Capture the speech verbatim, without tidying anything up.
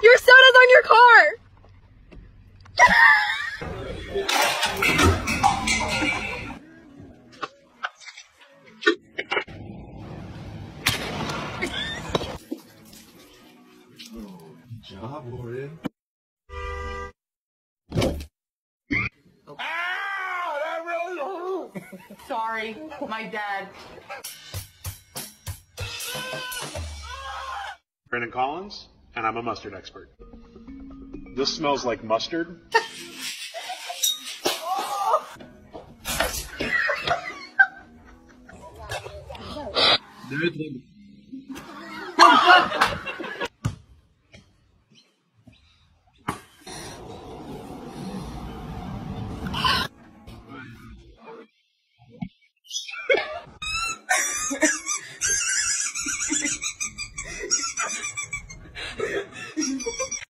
Your soda's on your car! Good job, Lauren. Ah, that really hurt. Sorry, my dad. Brandon Collins, and I'm a mustard expert. This smells like mustard. Nerede?